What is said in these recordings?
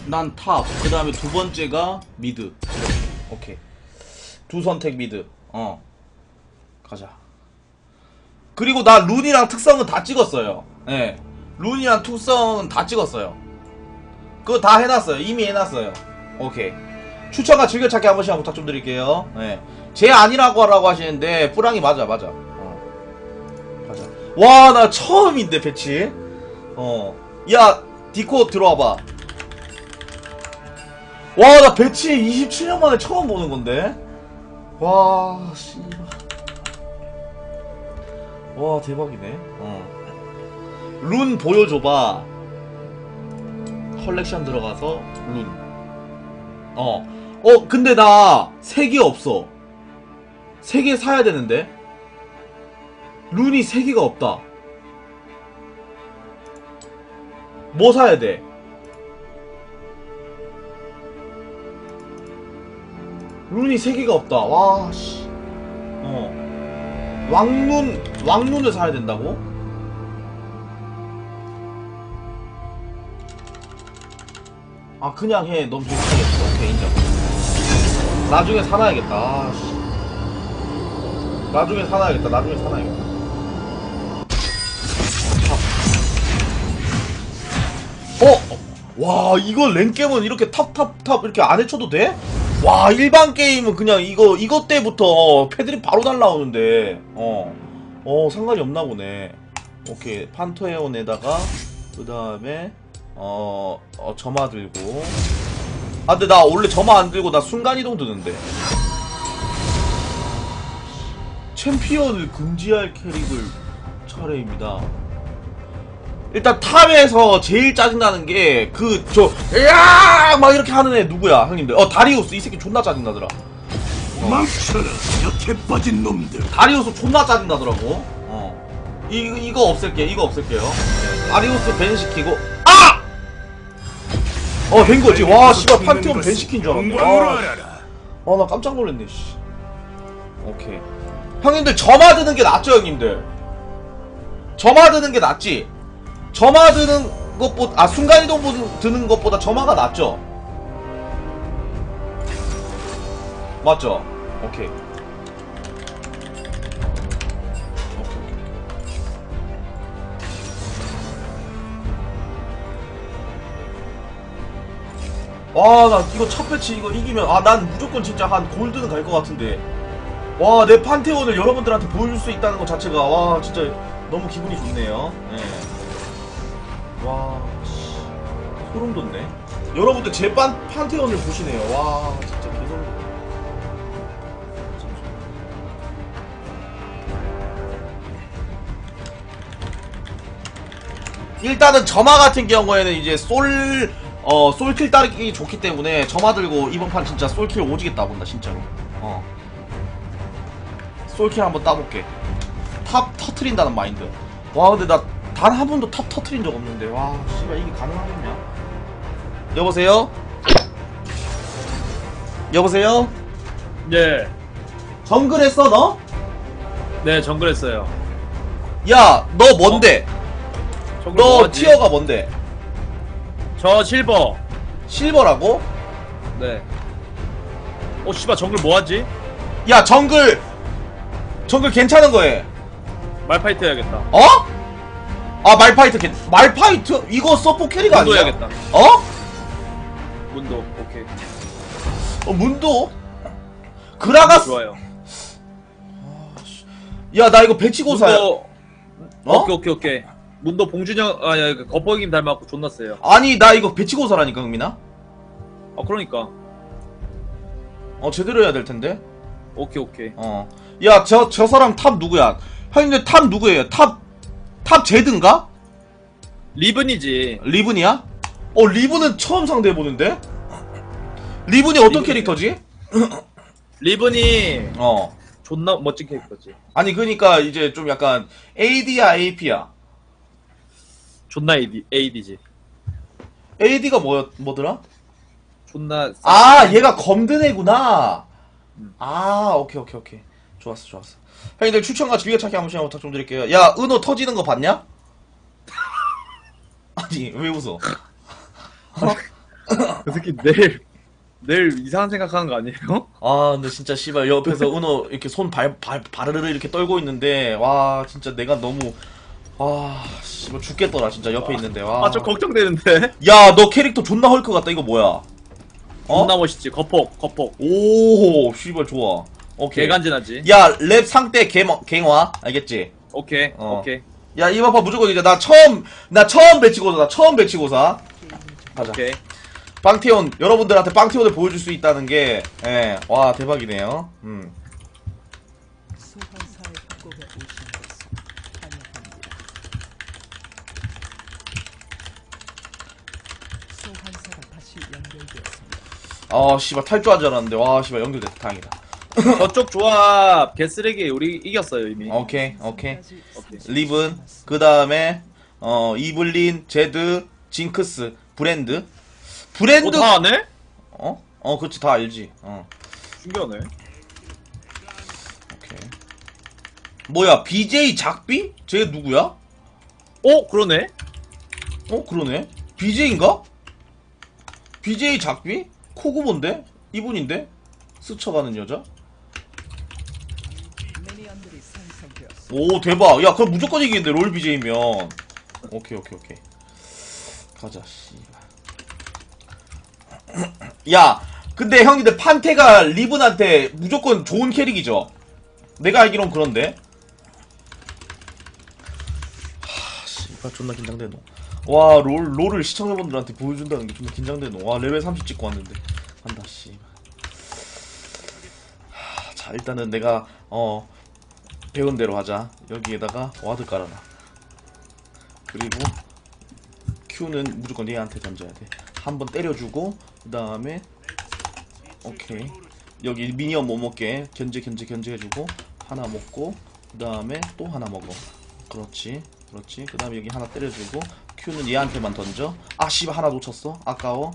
난 탑. 그 다음에 두 번째가 미드. 오케이. 두 선택 미드. 가자. 그리고 나 룬이랑 특성은 다 찍었어요. 예. 룬이랑 특성은 다 찍었어요. 그거 다 해놨어요. 이미 해놨어요. 오케이. 추천과 즐겨찾기 한 번씩 부탁 좀 드릴게요. 예. 제 아니라고 하라고 하시는데 뿌랑이 맞아. 가자. 와, 나 처음인데 배치. 야, 디코 들어와봐. 와, 나 배치 27년 만에 처음 보는 건데. 와, 씨발. 와, 대박이네. 룬 보여줘봐. 컬렉션 들어가서 룬. 근데 나 3개 없어. 3개 사야 되는데. 룬이 3개가 없다. 뭐 사야 돼? 룬이 3개가 없다. 와, 씨. 왕룬을 사야 된다고? 아, 그냥 해. 너무 비싸겠어. 오케이, 인정. 나중에 사놔야겠다. 아, 씨. 나중에 사놔야겠다. 와, 이거 랭겜은 이렇게 탑 이렇게 안 해쳐도 돼? 와, 일반 게임은 그냥 이거 때부터 패드립 바로 날라오는데 상관이 없나 보네. 오케이. 판토에온에다가 그 다음에 점화 들고. 아, 근데 나 원래 점화 안 들고 나 순간이동 드는데. 챔피언을 금지할 캐릭을 차례입니다. 일단 탑에서 제일 짜증나는 게 으악 막 이렇게 하는 애 누구야 형님들? 다리우스. 이 새끼 존나 짜증나더라. 망쳐라 약해 빠진 놈들. 다리우스 존나 짜증나더라고. 이거 없앨게요. 다리우스 밴 시키고. 된 거지. 와, 씨발 판테온 밴 시킨 줄 알았네. 나 깜짝 놀랐네. 씨. 오케이. 형님들 점화 드는 게 낫죠, 형님들? 점화 드는 게 낫지? 점화 드는 것보다, 순간이동 드는 것보다 점화가 낫죠? 맞죠? 오케이. 와, 나 이거 첫 패치 이거 이기면, 난 무조건 진짜 한 골드는 갈 것 같은데. 와, 내 판테온을 여러분들한테 보여줄 수 있다는 것 자체가, 와, 진짜 너무 기분이 좋네요. 네. 와, 소름 돋네. 여러분들 제 판테온을 보시네요. 와, 진짜 개소름 돋네. 일단은 점화 같은 경우에는 이제 솔킬 따르기 좋기 때문에 점화 들고 이번 판 진짜 솔킬 오지게 따본다, 진짜로. 솔킬 한번 따볼게. 탑 터트린다는 마인드. 와, 근데 나 단 한 번도 탑 터트린 적 없는데. 와, 씨발, 이게 가능하겠냐? 여보세요? 여보세요? 네. 정글 했어, 너? 네, 정글 했어요. 야, 너 뭔데? 정글 너 뭐하지? 티어가 뭔데? 저 실버. 실버라고? 네. 씨발, 정글 뭐하지? 야, 정글 괜찮은 거에. 말파이트 해야겠다. 말파이트? 이거 서포 캐리가 문도 아니야? 해야겠다. 문도. 오케이. 문도? 그라가스. 좋아요. 야, 나 이거 배치고사야. 문도. 오케이. 문도 봉준영, 거퍼김 닮았고 존나 세요. 아니, 나 이거 배치고사라니까, 흥민아? 그러니까. 제대로 해야 될 텐데. 오케이. 야, 저 사람 탑 누구야? 형님들 탑 누구예요? 탑 제드인가? 리븐이지. 리븐이야? 리븐은 처음 상대해보는데? 리븐이 어떤 리븐이네. 캐릭터지? 리븐이 존나 멋진 캐릭터지. 아니, 그니까 이제 좀 약간 AD야, AP야? 존나 AD지. AD가 뭐더라? 존나. 얘가 검든 애구나. 오케이. 좋았어. 형님들 추천과 즐겨찾기 한 번씩 부탁 좀 드릴게요. 야, 은호 터지는 거 봤냐? 아니, 왜 웃어? 그 새끼 내일 이상한 생각하는 거 아니에요? 아 근데 진짜 씨발 옆에서 은호 이렇게 손 바르르 이렇게 떨고 있는데 와 진짜 내가 너무 와 씨발 죽겠더라 진짜 옆에 있는데 와. 아 좀 걱정되는데. 야 너 캐릭터 존나 헐크 같다 이거 뭐야? 어? 존나 멋있지. 거폭. 오 씨발 좋아. 오케이. 개간지나지. 야 랩 상대 갱화 알겠지? 오케이. 어. 오케이. 야 이봐봐 무조건 이제 나 처음 배치고사 가자. 오케이. 빵티온 여러분들한테 빵티온을 보여줄 수 있다는 게 예, 와 대박이네요. 소환사의 협곡에 오신 것을 환영합니다. 소환사가 다시 연결되었습니다. 아 씨발 탈주한 줄 알았는데 와 씨발 연결됐다 다행이다. 저쪽 조합 개쓰레기 우리 이겼어요 이미. 오케이. 오케이. 리븐 그 다음에 이블린 제드 징크스 브랜드 다 아네? 그렇지 다 알지. 신기하네. 오케이. 뭐야 BJ 작비? 쟤 누구야? 그러네. 그러네. BJ인가? BJ 작비? 코구본데? 이분인데? 스쳐가는 여자? 미니언들이 생성되었습니다. 오 대박. 야 그럼 무조건 이기는데 롤 BJ면. 오케이. 가자 씨발. 야 근데 형님들 판테가 리븐한테 무조건 좋은 캐릭이죠. 내가 알기론 그런데. 씨발 존나 긴장되노. 와 롤을 시청자분들한테 보여준다는 게 존나 긴장되노. 와 레벨 30 찍고 왔는데 간다 씨발. 자 일단은 내가 배운 대로 하자. 여기에다가 와드 깔아놔. 그리고 Q는 무조건 얘한테 던져야 돼. 한번 때려주고 그 다음에 오케이 여기 미니언 못 먹게 견제 해주고 하나 먹고 그 다음에 또 하나 먹어. 그렇지 그 다음에 여기 하나 때려주고 Q는 얘한테만 던져. 아 씨발 하나 놓쳤어. 아까워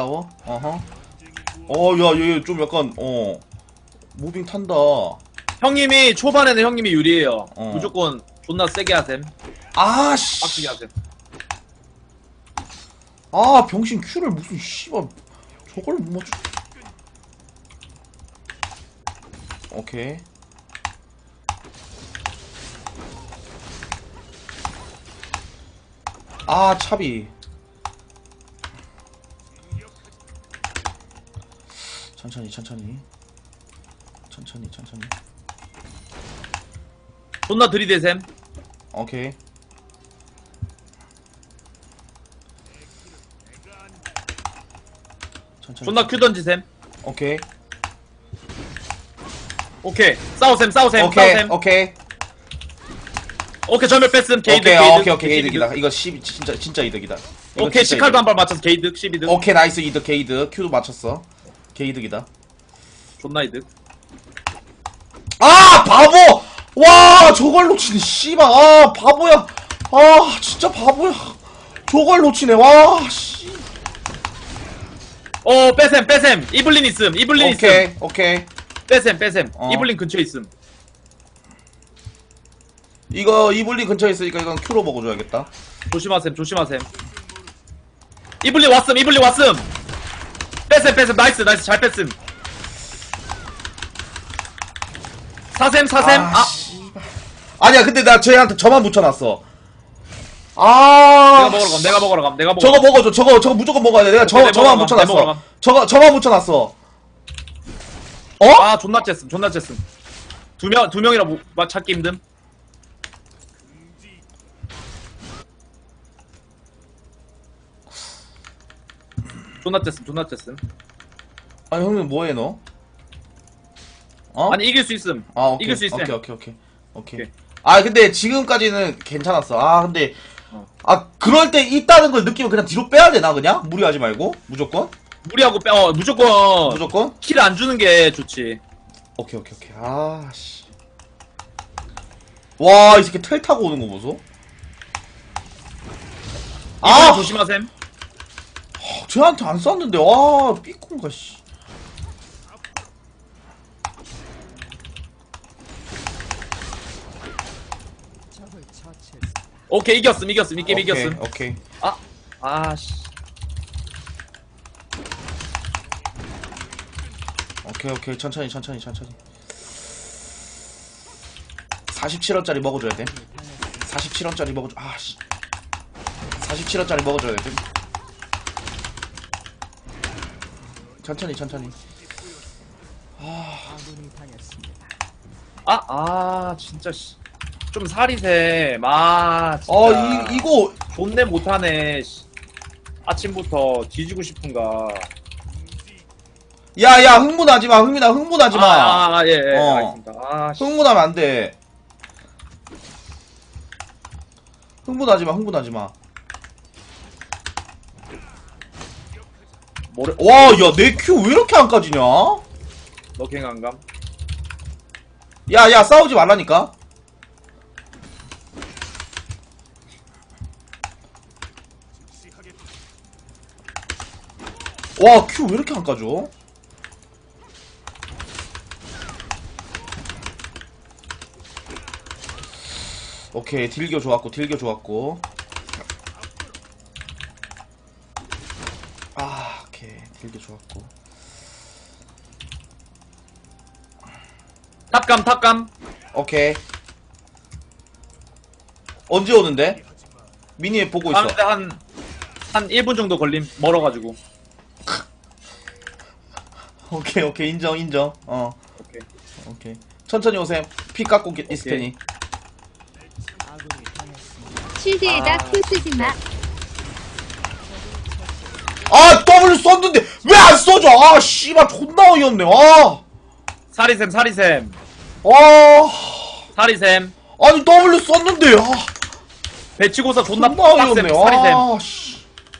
야 얘 좀 약간 무빙 탄다. 형님이 초반에는 형님이 유리해요. 어. 무조건 존나 세게 하셈. 아씨 빡치게 하셈. 아 병신 Q를 무슨 씨발 저걸 못 맞춰. 오케이 아 차비 천천히 존나 들이대셈. 오케이 천천히 존나 큐 던지셈. 오케이 오케이. 싸우셈. 오케이 전멸 뺐음. 게이드. 오케이 게이득이다. 이거 12 진짜 이득이다. 이거 오케이 진짜 시칼도 이득. 한 발 맞춰서 게이득 12득. 오케이 나이스 이득 게이득. Q도 맞췄어. 게이득이다. 존나 이득. 아 바보! 와 저걸 놓치네 씨발. 아 바보야. 아 진짜 바보야. 저걸 놓치네. 와 씨. 뺐셈. 이블린 있음. 오케이. 뺐셈. 어. 이블린 근처에 있음. 이거 이블린 근처에 있으니까 이건 Q로 먹어줘야겠다. 조심하셈. 이블린 왔음. 뺐셈. 나이스. 잘 뺐음. 사셈. 아, 씨발. 아니야 근데 나 쟤한테 저만 붙여놨어. 아 내가 먹으러 감. 저거 먹어줘. 저거 무조건 먹어야 돼. 내가 오케이, 저만 먹으러 감. 붙여놨어. 저만 붙여놨어. 어? 아 존나 쬐음. 두 명이라 찾기 힘듦. 존나 쬐음. 아니 형님 뭐해 너? 어? 아니 이길 수 있음. 아 오케이. 이길 수 있음. 오케이. 오케이. 아 근데 지금까지는 괜찮았어. 아 근데 어. 그럴 때 있다는 걸 느끼면 그냥 뒤로 빼야 되나 그냥? 무리하지 말고 무조건? 무리하고 무조건 킬 안 주는 게 좋지. 오케이. 아씨. 와 이 새끼 텔 타고 오는 거 보소. 아 조심하셈. 쟤한테 안 쐈는데 와 삐꾼가 씨. 적을 처치했습니다. 오케이 이겼음. 이 게임 이겼음. 오케이. 아씨. 오케이. 천천히. 47원짜리 먹어줘야 돼. 47원짜리 먹어줘. 아씨. 47원짜리 먹어줘야 돼. 천천히. 아군이 당했습니다. 진짜 씨. 좀 살이세. 진짜. 이거 존내 못하네. 씨. 아침부터 뒤지고 싶은가. 야야 흥분하지마. 흥분하지마. 예, 어. 알겠습니다. 씨. 흥분하면 안돼. 흥분하지마. 뭐래? 와, 야, 내 큐 왜 이렇게 안 까지냐? 너갱 안감? 야, 싸우지 말라니까? 와, 큐 왜 이렇게 안 까져? 오케이, 딜교 좋았고. 오케이, 딜교 좋았고. 탑감. 오케이. 언제 오는데? 미니 보고 있어. 가는데 한 1분 정도 걸림. 멀어가지고. 오케이, 인정. 오케이. 천천히 오셈. 피 깎고 있을 테니. 아군이 당했습니다. 실드에다 큐 쓰지 마. 아, W 썼는데 왜 안 써줘? 아, 씨발 존나 어이없네. 사리샘. 아니 W 썼는데. 배치고서 존나 존나 빡셈. 어이없네. 사리샘. 씨.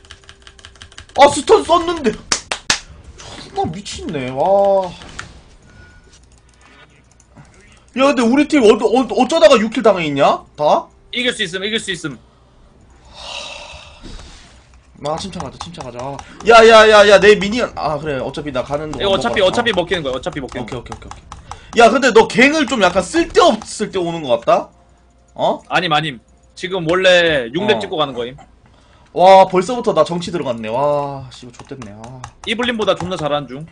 스턴 썼는데. 존나 미친네. 야, 근데 우리 팀 어쩌다가 6킬 당해있냐? 다? 이길 수 있음. 침착하자. 야, 내 미니언. 그래. 어차피 나 가는 동안. 이거 어차피 먹히는 거야. 오케이. 야, 근데 너 갱을 좀 약간 쓸데없을 때 오는 것 같다? 아님. 지금 원래 6렙 어. 찍고 가는 거임. 와, 벌써부터 나 정치 들어갔네. 와, 씨발, 좆됐네. 이블린보다 존나 잘하는 중.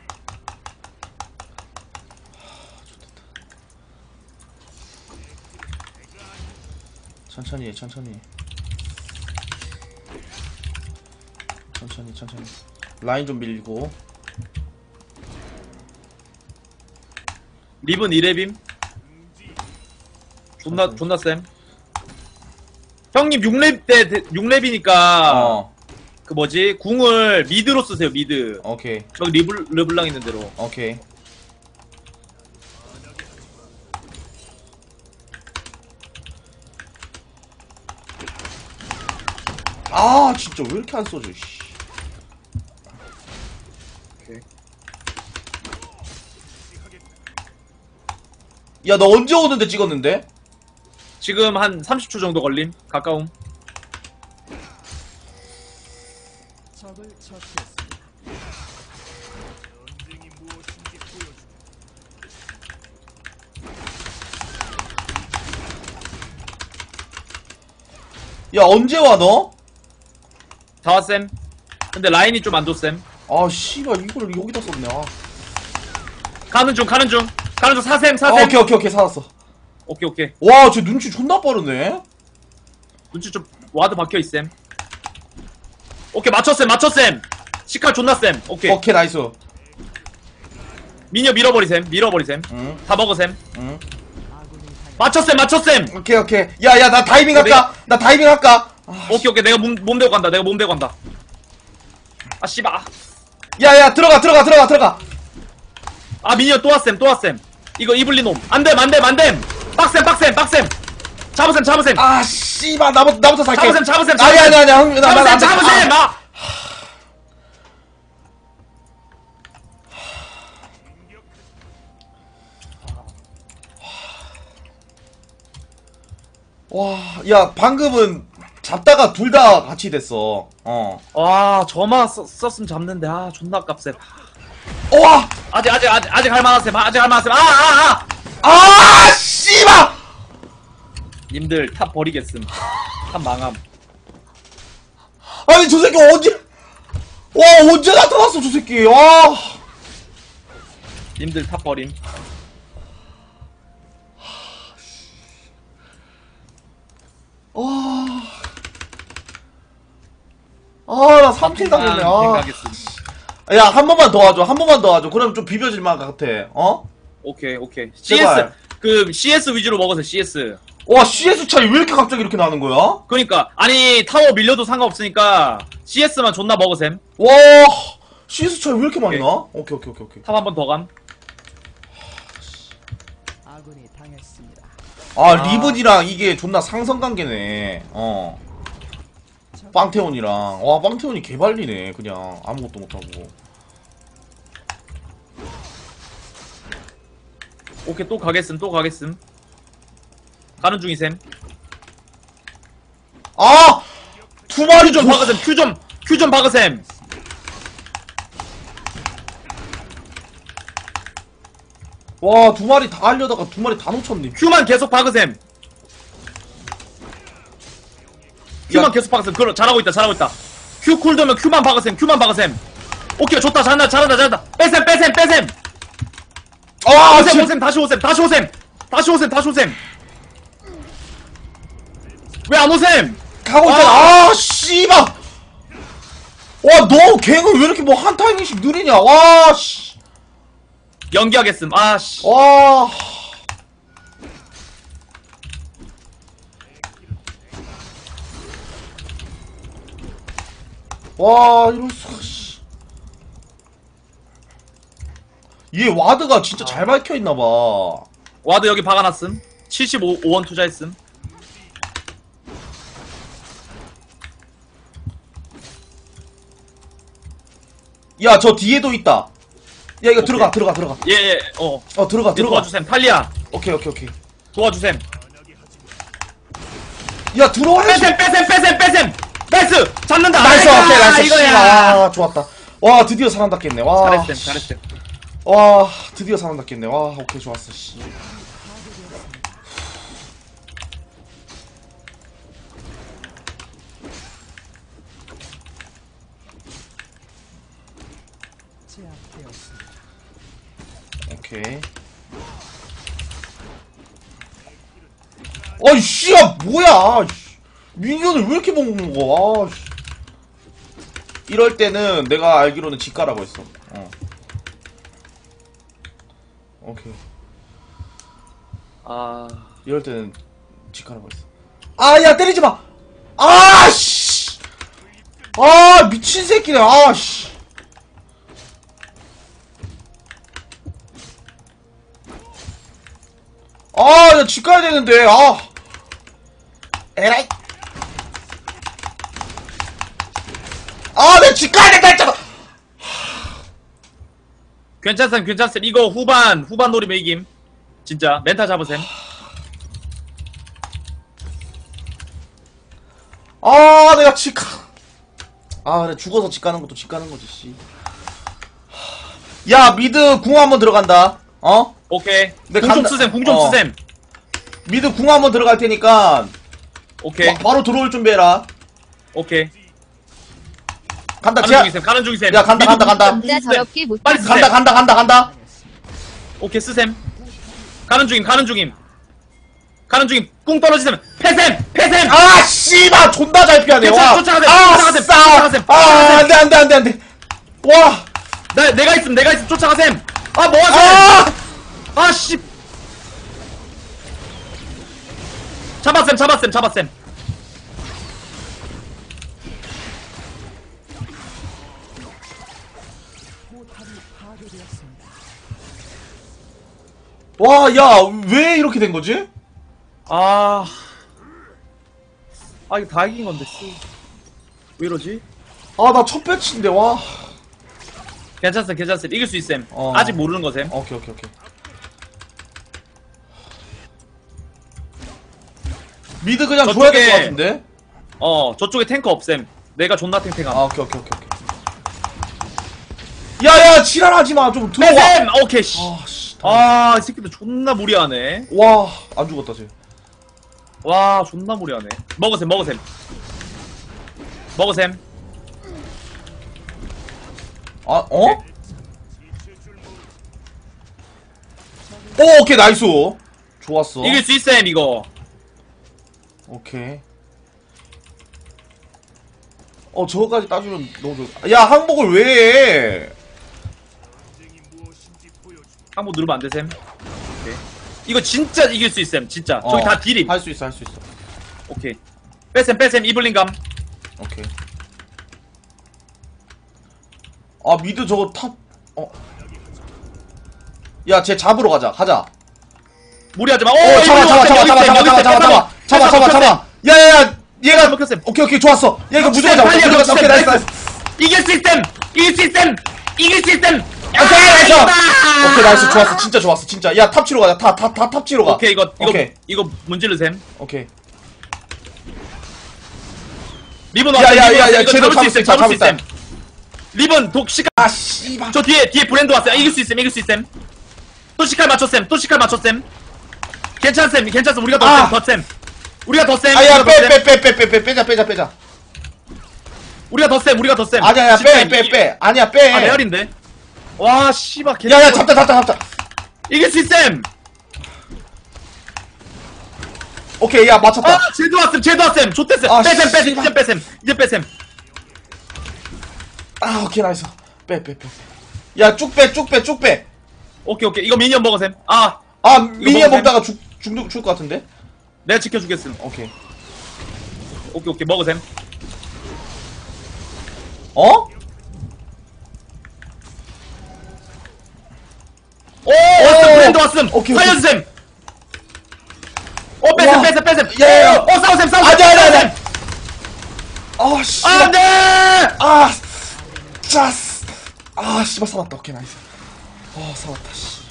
천천히. 라인 좀 밀고. 립은 2렙임. 존나 쌤. 형님 6렙이니까 그 뭐지? 궁을 미드로 쓰세요. 미드. 오케이. 저기 르블랑 있는 대로. 오케이. 진짜 왜 이렇게 안 써져, 씨. 오케이. 야, 너 언제 오는데 찍었는데? 지금 한 30초 정도 걸림. 가까움. 적을 처치했습니다. 야, 언제 와, 너? 다 왔쌤. 근데 라인이 좀 안 좋쌤. 씨발, 이걸 여기다 썼네. 가는 중 사셈. 오케이, 살았어. 오케이. 와, 쟤 눈치 존나 빠르네. 눈치 좀 와드 박혀있쌤. 오케이 맞췄쌤. 시칼 존나쌤. 오케이. 오케이, 나이스. 미녀 밀어버리셈. 응. 다 먹어셈. 응. 아군이 맞췄쌤. 오케이. 야, 나 다이빙 할까? 오케이. 내가 몸 대고 간다. 아 씨발. 야, 들어가. 아 미녀 또 왔쌤. 이거 이블린 놈. 안됨. 빡셈. 잡으셈. 씨발, 나부터 살게. 잡으셈. 아니야, 나 잡으셈. 와, 야, 방금은 잡다가 둘 다 같이 됐어. 와 저만 썼으면 잡는데 존나 아깝셈. 와! 아직 할만하셈. 씨발! 님들 탑 버리겠음. 탑 망함. 아니, 저 새끼 언제 나타났어, 저 새끼. 님들 탑 버림. 나 3킬 당했네. 생각했음. 야, 한 번만 더 와줘. 한 번만 더 와줘. 그럼 좀 비벼질만 같아. 어? 오케이 오케이. 제발. CS CS 위주로 먹으세요. CS. 와, CS 차이 왜 이렇게 갑자기 이렇게 나는 거야? 그러니까 아니 타워 밀려도 상관없으니까 CS만 존나 먹으셈. 와, CS 차이 왜 이렇게 많이 오케이. 나? 오케이. 탑 한 번 더 감. 아군이 당했습니다. 리븐이랑 이게 존나 상성 관계네. 빵태온이랑. 와, 빵태온이 개발리네. 그냥 아무것도 못하고. 오케이 또 가겠음 또 가겠음. 가는 중이셈. 두 마리 좀 박으셈. 큐 좀 박으셈. 와, 두 마리 다 하려다가 두 마리 다 놓쳤네. 큐만 계속 박으셈. 큐만 계속 박으셈. 그럼 잘하고 있다. 큐 쿨도면 큐만 박으셈. 오케이 좋다. 잘한다. 빼셈. 오셈. 다시 오셈. 왜 안 오셈? 가고 있잖아. 씨발. 와, 너 갱은 왜 이렇게 뭐 한 타이밍씩 느리냐? 와, 씨. 연기하겠음. 아씨. 와. 와, 이럴 수가, 씨. 얘 와드가 진짜 잘 박혀있나봐. 와드 여기 박아놨음. 75원 투자했음. 야, 저 뒤에도 있다. 야, 이거 오케이. 들어가. 예. 들어가. 도와주셈. 탈리아. 오케이. 도와주셈. 야, 들어와야지. 빼셈. 나이스. 잡는다. 나이스, 오케이, 나이스. 이거야. 좋았다. 와, 드디어 살아났겠네. 와. 잘했음. 와, 드디어 살아났겠네. 와, 오케이, 좋았어, 씨. 제압되었습니다. 오케이. 아이, 씨야, 뭐야. 씨. 미니언을 왜 이렇게 먹어. 씨. 이럴 때는 내가 알기로는 직가라고 했어. 오케이. 이럴 때는 직가라고 했어. 야, 때리지 마. 씨. 미친 새끼네. 씨. 야, 집 가야 되는데. 에라이. 내가 집 가야 된다 했잖아. 괜찮음. 이거 후반 노리면 이김. 진짜 멘탈 잡으셈. 내가 집 가. 그래, 죽어서 집 가는 것도 집 가는 거지, 씨. 야, 미드 궁 한번 들어간다. 오케이. 네, 궁좀 간다. 쓰셈. 궁 좀 쓰셈. 미드 궁 한번 들어갈 테니까. 오케이. 바로 들어올 준비해라. 오케이. 간다, 가는 중이셈. 야, 간다. 진짜 더럽게 못 빨리 봤어. 쓰셈. 간다. 오케이 쓰셈. 가는 중임. 꿍 떨어지셈. 패셈. 씨발, 존나 잘 피하네. 괜찮아, 와. 쫓아가셈. 안 돼. 와. 내가 있음. 쫓아가셈. 뭐하셈. 씨. 잡았셈. 포탑이 파괴되었습니다. 와, 야, 왜 이렇게 된 거지? 이거 다 이긴 건데, 왜 이러지? 나 첫 배치인데, 와. 괜찮음. 이길 수 있음. 어. 아직 모르는 거셈. 오케이. 미드 그냥 줘야 될 것 같은데? 저쪽에 탱커 없셈. 내가 존나 탱탱함. 오케이. 야, 지랄하지 마. 좀 들어와. 빼셈! 오케이, 씨. 씨. 이 새끼들 존나 무리하네. 와, 안 죽었다, 쟤. 와, 존나 무리하네. 먹으셈. 오, 오케이, 나이스. 좋았어. 이길 수 있음 이거. 오케이. 저거까지 따주면 너무 좋. 야, 항복을 왜 해? 한번 누르면 안 되셈. 오케이. 이거 진짜 이길 수 있음 진짜. 저기 다 딜임. 할 수 있어, 할 수 있어. 오케이. 빼셈 이블린감. 오케이. 아, 미드 저거 탑. 야, 쟤 잡으러 가자. 무리하지 마. 잡아. 야야야, 얘가 먹혔음. 오케이, 좋았어. 야, 이거 무조건 잡아. 오케이, 나이스. 이길 수 있음. 오케이, 나이스. 좋았어. 진짜 좋았어. 진짜. 야, 탑 치러 가자. 탑 치러 가. 오케이 오케이. 이거 문질르셈. 오케이. 리본 야, 이거 쟤도 잡을 수 있음. 잡을 수 있다. 리본 독시카. 아, 씨발. 저 뒤에 브랜드 왔어요. 이길 수 있음. 또 시칼 맞췄음. 괜찮음. 우리가 더 쌤. 우리가 더 쌤. 아야, 빼자. 우리가 더 쌤. 아니야, 빼. 아니야, 빼. 아, 레알인데. 와, 씨발. 야, 잡자. 이길 수 있음. 오케이, 야, 맞췄다. 아, 쟤도 왔음. 좋댔음. 아, 빼셈. 이제 빼셈. 아, 오케이, 나이스. 빼. 야, 쭉 빼. 오케이. 이거 미니언 먹어셈. 아, 미니언 먹으셈. 먹다가 죽을 것 같은데? 내가 지켜주겠음. 오케이. 오케이. 먹어셈. 어? 왔음. 브랜드 왔음. 오케이. 살려주셈. 와. 빼셈. 야. 싸우셈. 아니야. 아, 씨. 안 돼! 아, 짜스. 아, 씨발, 살았다. 오케이, 나이스. 살았다, 씨.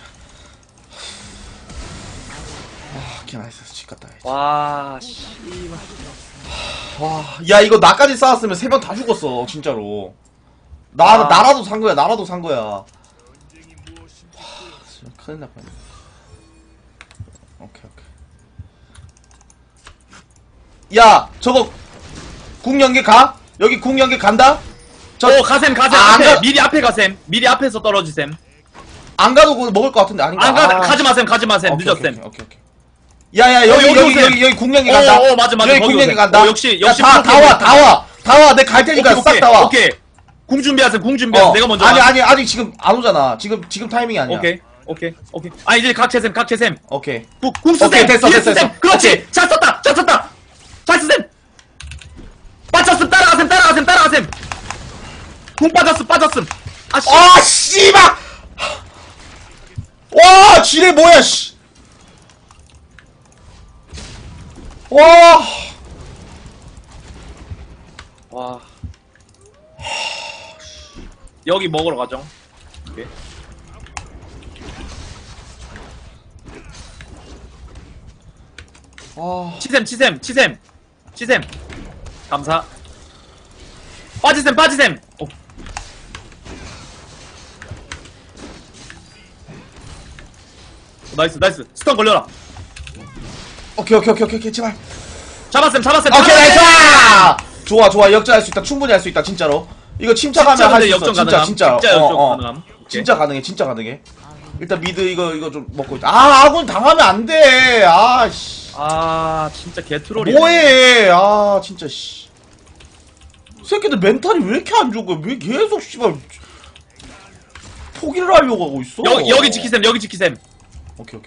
오케이, 나이스. 집 갔다. 와, 씨. 와, 야, 이거 나까지 싸웠으면 3명 다 죽었어, 진짜로. 나라도 산 거야. 와, 진짜 큰일 날 뻔했네. 오케이. 야, 저거, 궁연계 가? 여기 궁연계 간다? 가셈. 아, 앞에. 안 가- 미리 앞에 가셈. 미리 앞에서 떨어지셈. 안 가도 그거 먹을 것 같은데, 아닌가? 안 가지 마셈. 늦었셈. 오케이. 야야, 여기 궁연계 간다. 맞아. 여기 거기 궁연계 오셈. 간다. 역시 야, 다 와. 내 갈 테니까 싹 다 와. 오케이. 궁 준비하셈. 내가 먼저. 아니, 아직 지금 안 오잖아. 지금 타이밍이 아니야. 오케이. 아, 이제 각채셈. 오케이. 궁 쓰셈. 오케이, 됐어. 그렇지. 오케이. 잘 썼다. 잘 쓰셈. 빠졌음. 따라가셈. 궁 빠졌음. 아, 씨. 아, 씨발! 와, 지뢰 뭐야, 씨! 와, 와. 여기 먹으러 가죠. 오케이. 치셈. 감사. 빠지셈. 오. 나이스. 스턴 걸려라. 오케이, 제발. 잡았음. 오케이, 나이스! 좋아, 역전할 수 있다. 충분히 할 수 있다, 진짜로. 이거 침착하면 할 수 있어. 역전 가능함. 진짜. 진짜 역전 가능함. 오케이. 진짜 가능해. 일단 미드 이거 좀 먹고 있다. 아, 아군 당하면 안 돼. 아, 씨. 아, 진짜 개트롤이. 뭐해? 아, 진짜, 씨. 새끼들 멘탈이 왜 이렇게 안 좋은 거야? 왜 계속, 씨발. 포기를 하려고 하고 있어? 여기 지키셈. 오케이.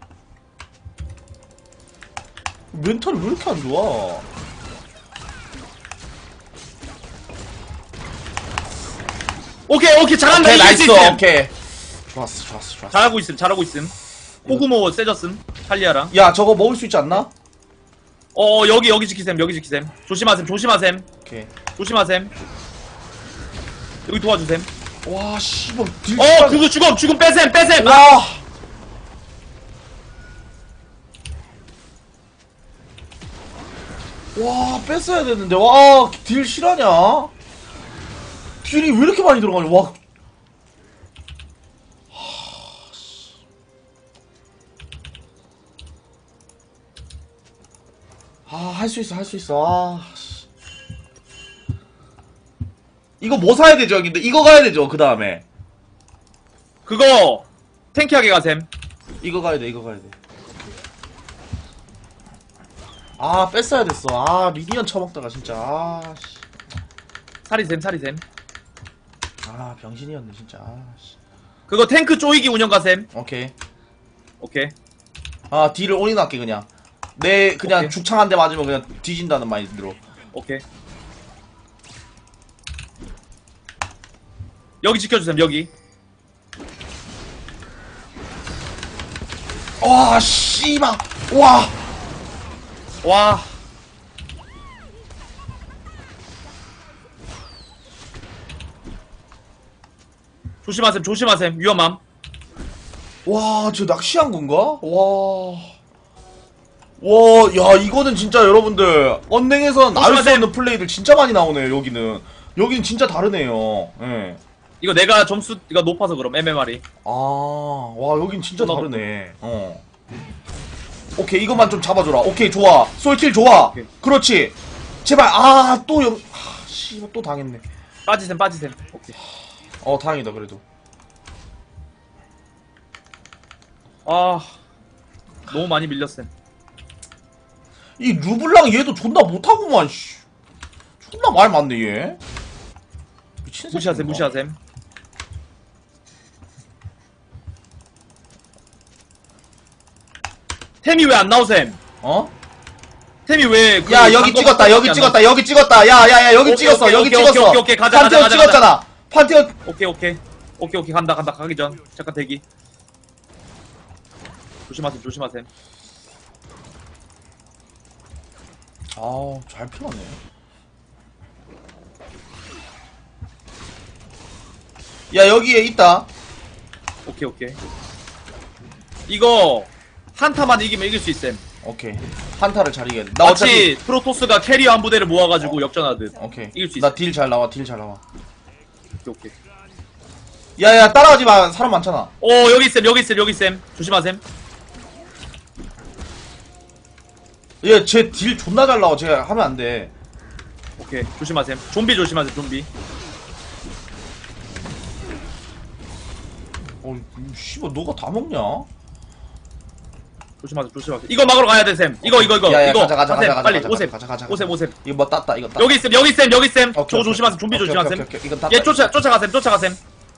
멘탈이 왜 이렇게 안 좋아? 오케이. 잘한다. 오케이, 이길 수 나이스. 있음. 오케이. 좋았어. 잘하고 있음. 호구모 세졌음. 탈리아랑. 야, 저거 먹을 수 있지 않나? 여기 지키셈. 조심하셈. 오케이. 여기 도와주셈. 와, 씨발. 그거 죽음 빼셈. 와. 와, 뺐어야 되는데. 와, 딜 실화냐? 딜이 왜 이렇게 많이 들어가냐? 와. 할 수 있어. 아, 씨. 이거 뭐 사야 되죠, 형님들? 이거 가야 되죠, 그 다음에. 그거 탱키하게 가셈. 이거 가야 돼, 이거 가야 돼. 아, 뺐어야 됐어. 아, 미니언 쳐먹다가 진짜. 아, 씨. 사리샘. 아, 병신이었네, 진짜. 아, 씨. 그거 탱크 쪼이기 운영가셈. 오케이. 오케이. 아, 딜을 올인할게, 그냥. 내, 그냥 오케이. 죽창 한 대 맞으면 그냥 뒤진다는 마인드로. 오케이. 여기 지켜주셈, 여기. 와, 씨발. 와. 와. 조심하셈. 위험함. 와, 저 낚시한 건가? 와. 와, 야, 이거는 진짜 여러분들, 언랭에선 알 수 조심하세요. 없는 플레이들 진짜 많이 나오네요, 여기는. 여기는 진짜 다르네요. 예. 이거 내가 점수가 높아서 그럼, MMR이. 아, 와, 여긴 진짜 너- 다르네. 오케이, 이것만 좀 잡아줘라. 오케이, 좋아. 솔킬 좋아. 오케이. 그렇지. 제발, 아, 또 씨발, 또 당했네. 빠지셈. 오케이. 다행이다, 그래도. 아. 너무 많이 밀렸셈. 이 르블랑 얘도 존나 못하구만, 씨. 존나 말 많네, 얘. 미친 새끼인가? 무시하셈. 템이 왜 안 나오셈? 어? 템이 왜? 그 야, 여기 방금 찍었다, 방금 여기 안 찍었다, 여기 찍었다. 야, 여기 오케이, 찍었어, 오케이, 여기 오케이, 찍었어. 오케이, 가자, 판테온 가자. 찍었잖아. 판테온. 나오셈? 오케이. 간다. 가기 전. 잠깐 대기. 조심하셈. 아우, 잘 피하네. 야, 여기에 있다. 오케이. 이거 한타만 이기면 이길 수 있음. 오케이. 한타를 잘 이겨야 돼. 나 어차피. 마치 프로토스가 캐리어 한 부대를 모아가지고 역전하듯. 오케이. 이길 수 있어. 나 딜 잘 나와, 딜 잘 나와. 오케이. 야, 따라가지 마. 사람 많잖아. 여기 있음. 조심하셈. 얘, 쟤 딜 존나 잘 나와. 쟤 하면 안 돼. 오케이. 조심하셈. 좀비 조심하셈. 좀비. 씨발, 너가 다 먹냐? 조심하셈. 이거 막으러 가야 돼, 쌤. 이거. 야, 이거. 가자. 빨리 오셈. 가자. 오셈. 이거 뭐 땄다, 이거 땄다. 여기 있음. 저거 오케이. 조심하셈. 좀비 오케이, 조심하셈. 오케이. 이건 땄다. 얘 쫓아가셈.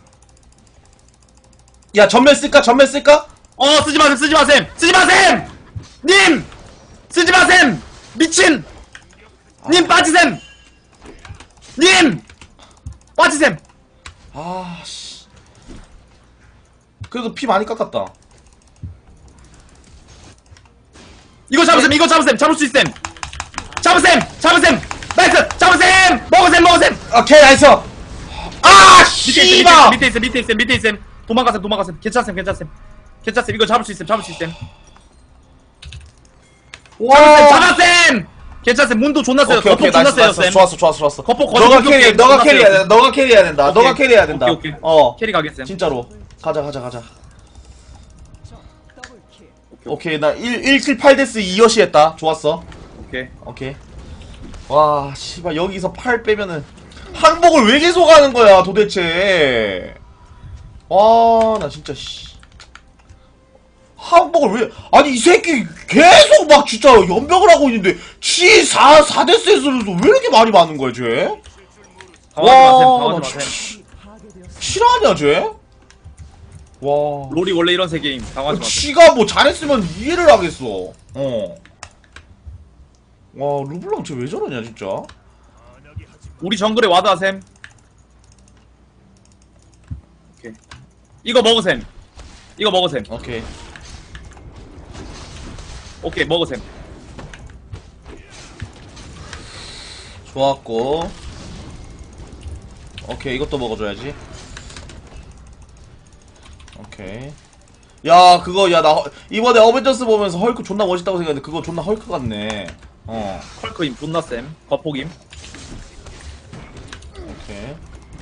야, 전멸 쓸까? 쓰지 마셈! 님! 쓰지 마셈! 미친! 님 빠지셈! 님! 빠지셈! 아, 씨. 그래도 피 많이 깎았다. 이거 잡으셈! 잡을 수 있셈! 잡으셈! 나이스! 잡으셈! 먹으셈! 오케이, 나이스! 아, 씨발! 밑에 있셈! 도망가셈! 괜찮셈! 이거 잡을 수 있셈! 와! 잡았셈! 괜찮셈! 문도 존나 세요! 오케이, 존나 나이스, 세요, 나이스. 쌤! 좋았어. 거폭 너가 거폭 캐리해야 돼. 너가 캐리해야 된다. 오케이. 너가 캐리해야 된다. 오케이. 캐리 가겠셈. 진짜로. 가자. 오케이, 나 1킬 8데스 2여시 했다. 좋았어. 오케이. 와, 씨발, 여기서 8 빼면은. 항복을 왜 계속 하는 거야, 도대체. 와, 나 진짜, 씨. 항복을 왜. 아니, 이 새끼 계속 막 진짜 연병을 하고 있는데, 4데스에서도 왜 이렇게 많이 많은 거야, 쟤? 당황하지 나 마셈. 실화냐, 쟤? 와. 롤이 원래 이런 세계임. 당황하지 마셈. 지가 뭐 잘했으면 이해를 하겠어. 와, 르블랑 쟤 왜 저러냐, 진짜? 우리 정글에 와드 하셈. 오케이. 이거 먹으셈. 오케이. 먹으셈. 좋았고. 오케이, 이것도 먹어줘야지. 오케이. 야, 그거, 나 이번에 어벤져스 보면서 헐크 존나 멋있다고 생각했는데, 그거 존나 헐크 같네. 헐크임 존나 쌤. 거폭임. 오케이.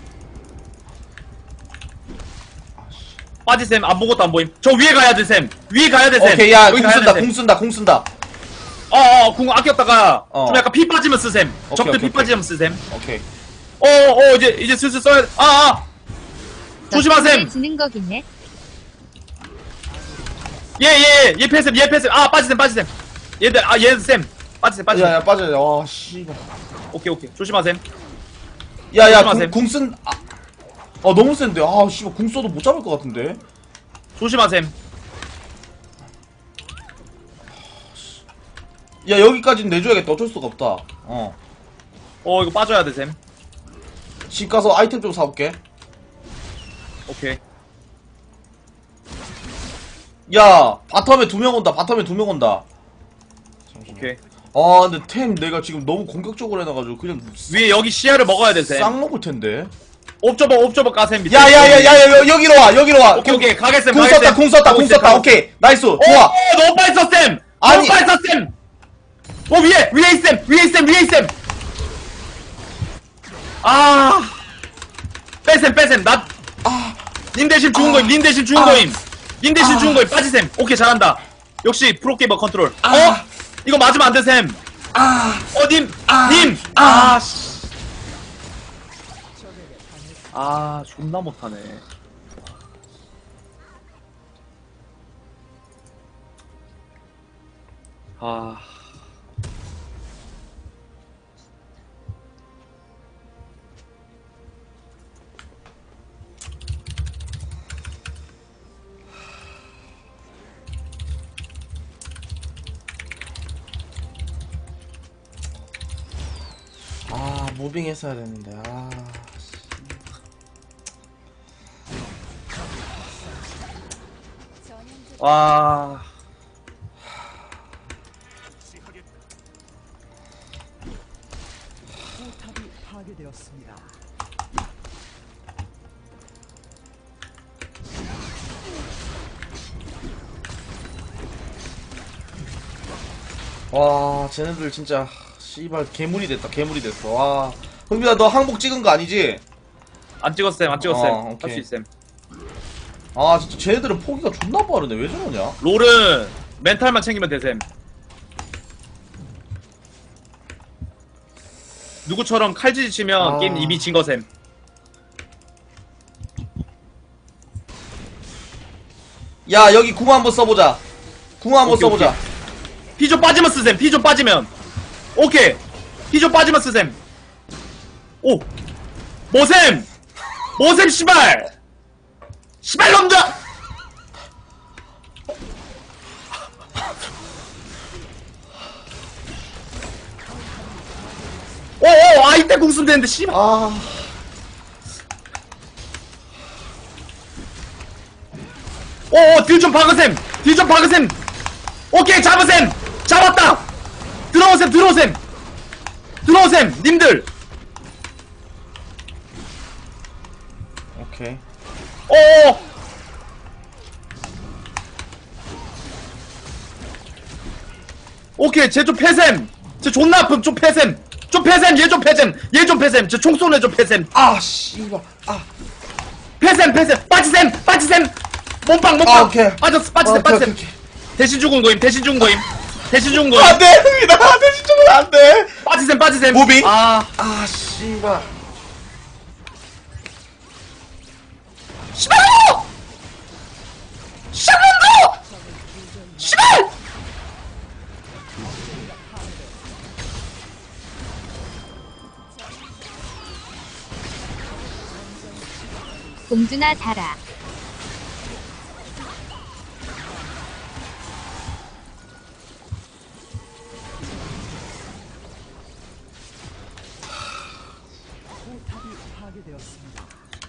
빠지셈. 아무것도 안 보임. 저 위에 가야 돼 쌤. 오케이, 야, 여기 공 가야 돼, 쓴다, 쌤. 공 쓴다. 궁 아꼈다가 좀 약간 피 빠지면 쓰셈. 적들 오케이. 피 빠지면 쓰셈. 오케이. 이제 슬슬 써야 돼. 조심하셈. 지는 거긴 해. 얘 패셈 얘 패셈. 아 빠지셈 빠지셈. 얘들 아 얘들 쌤 빠지셈 빠지셈. 야야 빠져야 와 씨발. 오케이 조심하셈. 야야 조심하셈. 궁쓴 너무 센데. 아 씨발 궁 써도 못 잡을 것 같은데. 조심하셈. 야 여기까지는 내줘야겠다. 어쩔 수가 없다. 이거 빠져야 돼 쌤. 집 가서 아이템 좀 사올게. 오케이. 야 바텀에 2명 온다. 바텀에 2명 온다. 오케이. 아 근데 템 내가 지금 너무 공격적으로 해놔가지고 그냥 위에 여기 시야를 먹어야 돼 쌤. 싹 먹을 텐데. 옵저버 까셈 밑에. 야야야야 여기로 와 여기로 와. 오케이 가겠셈. 궁 썼다 궁 썼다 궁 썼다. 오케이 나이스 좋아. 너무 빨리 썼 쌤. 아니. 너무 빨리 썼 쌤. 위에 있셈. 아 빼셈 나. 님 대신 죽은 거임. 님 대신 죽은 거임. 빠지셈. 오케이 잘한다. 역시 프로게이머 컨트롤. 이거 맞으면 안 돼 쌤. 님. 씨. 존나 못하네. 무빙 했어야 되는데. 와. 포탑이 파괴되었습니다. 와 쟤네들 진짜 씨발 괴물이 됐다. 괴물이 됐어. 와 흥민아 너 항복 찍은 거 아니지? 안 찍었어 쌤. 오케이. 할 수 있음. 아 진짜 쟤네들은 포기가 존나 빠르네. 왜 저러냐? 롤은 멘탈만 챙기면 되셈. 누구처럼 칼질이 치면 게임 이미 진 거셈. 야 여기 궁 한번 써보자. 궁 한번 오케이, 써보자. 피 좀 빠지면 쓰셈. 피 좀 빠지면. 오케이. 피 좀 빠지면 쓰셈. 오. 뭐셈. 씨발. 씨발 놈들. 오 이때 궁 쓰면 되는데 씨발. 딜 좀 박으셈. 오케이 잡으셈. 잡았다. 들어오셈. 님들. 오케이. 오케이 쟤 좀 패셈. 쟤 존나 아픔. 좀 패셈. 얘 좀 패셈. 쟤 총 쏘네 좀 패셈. 씨발. 패셈. 빠지셈. 몸빵. 오케이. 빠졌어. 오케이. 대신 죽은 거임. 안돼 흥민아 대신 죽으면 안돼. 빠지셈. 무빙? 씨발. 씨발! 공주나 자라. 포탑이 파괴되었습니다.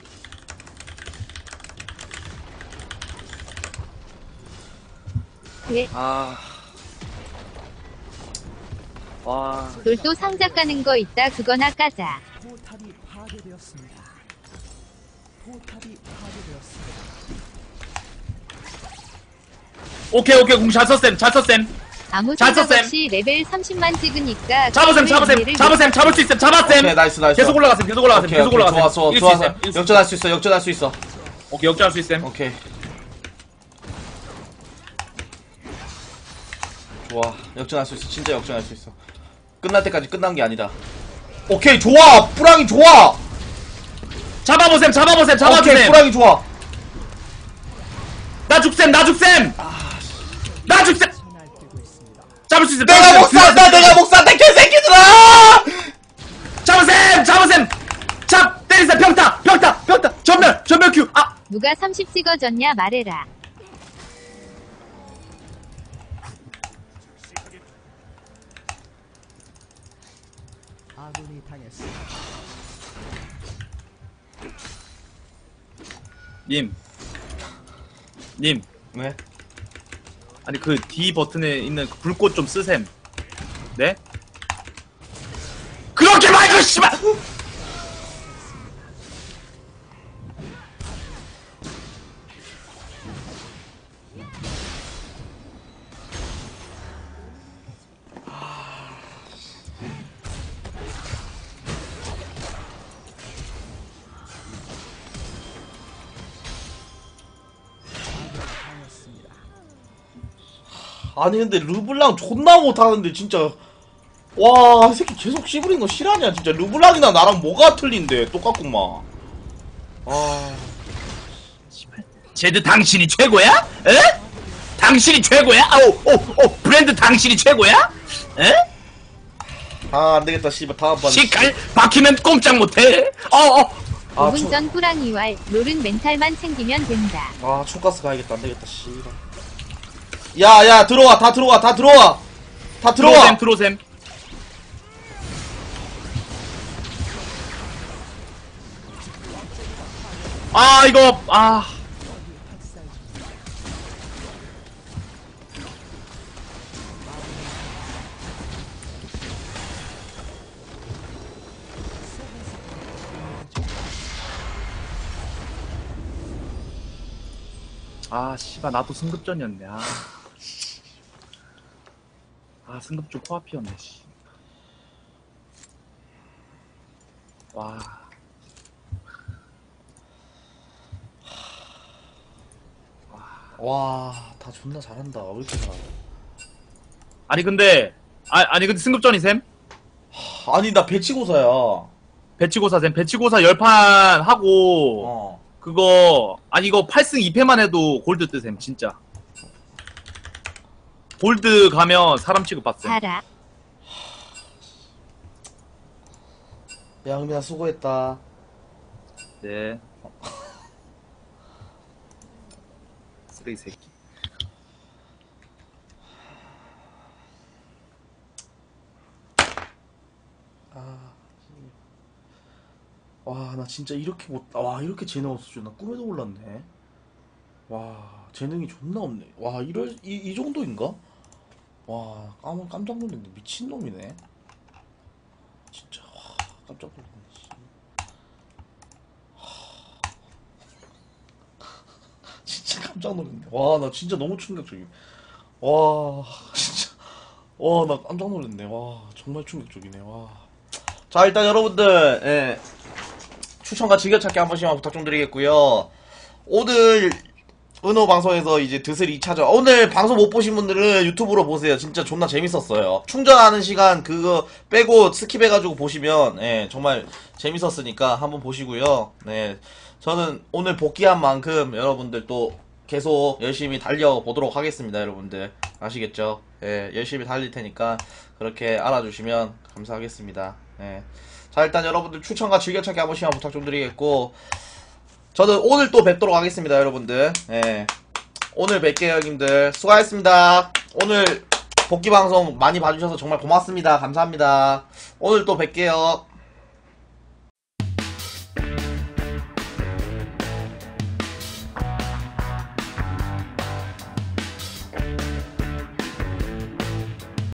와. 롤도 상자 까는 거 있다. 그거나 까자. 포탑이 파괴되었습니다. 오케이 궁 잘 썼셈. 아무 잘 생각 썼셈. 없이 레벨 30만 찍으니까 잡을 수 있음. 잡았셈. 오케이 나이스. 계속 올라가셈. 오케이, 좋았어. 역전할 수 있어. 오케이 역전할 수 있음. 오케이. 좋아. 역전할 수 있어. 진짜 역전할 수 있어. 끝날 때까지 끝난 게 아니다. 오케이 좋아. 뿌랑이 좋아. 잡아보셈. 오케이 뿌랑이 좋아. 나 죽셈. 잡을 수 있어. 내가 못 산다 내가 못 산다 개새끼들아. 잡으셈. 때리셈. 평타. 전멸 큐. 아, 누가 30 찍어줬냐 말해라. 아군이 당했습니다. 님. 네? 아니 그 D 버튼에 있는 그 불꽃 좀 쓰셈. 네? 그렇게 말고 씨발. 당했습니다. 아니 근데 르블랑 존나 못하는데 진짜 와 이 새끼 계속 씹으린 거 실화냐 진짜. 르블랑이나 나랑 뭐가 틀린데 똑같구만. 아 제드 당신이 최고야? 에? 당신이 최고야? 브랜드 당신이 최고야? 에? 아 안되겠다 씨발 다음번 시칼 박히면 꼼짝 못해. 아, 5분 전 호랑이왈 롤은 멘탈만 챙기면 된다. 아 촉가스 가야겠다 안되겠다 씨발. 야야 들어와 다 들어와. 들어오셈. 아 이거 씨발 나도 승급전이었네. 승급전 코앞이었네. 씨. 와. 와 다 존나 잘한다. 왜 이렇게 잘하냐. 아니 근데 승급전이 셈? 아니 나 배치고사야. 배치고사 셈. 배치고사 열판 하고 어. 그거 이거 8승 2패만 해도 골드 뜨셈 진짜. 골드 가면 사람 취급받셈. 자라. 야 흥민아 수고했다. 네. 쓰레기 새끼. 와 나 진짜 이렇게 이렇게 재능 없을 줄 나 꿈에도 몰랐네. 와 재능이 존나 없네. 와 이 정도인가? 와 깜짝 놀랐네. 미친놈이네 진짜. 와 깜짝 놀랐네. 진짜 깜짝 놀랐네. 와 나 진짜 너무 충격적이야. 와 진짜 와 나 깜짝 놀랐네. 와 정말 충격적이네. 와. 자 일단 여러분들 예. 추천과 즐겨찾기 한 번씩만 부탁 좀 드리겠고요. 오늘 은호 방송에서 이제 드슬 2차전 오늘 방송 못 보신 분들은 유튜브로 보세요. 진짜 존나 재밌었어요. 충전하는 시간 그거 빼고 스킵해가지고 보시면 예, 정말 재밌었으니까 한번 보시고요. 네, 저는 오늘 복귀한 만큼 여러분들 또 계속 열심히 달려보도록 하겠습니다. 여러분들 아시겠죠? 예, 열심히 달릴 테니까 그렇게 알아주시면 감사하겠습니다. 예. 자 일단 여러분들 추천과 즐겨찾기 한 번씩만 부탁 좀 드리겠고 저는 오늘 또 뵙도록 하겠습니다. 여러분들 예. 오늘 뵐게요 형님들. 수고하셨습니다. 오늘 복귀방송 많이 봐주셔서 정말 고맙습니다. 감사합니다. 오늘 또 뵐게요.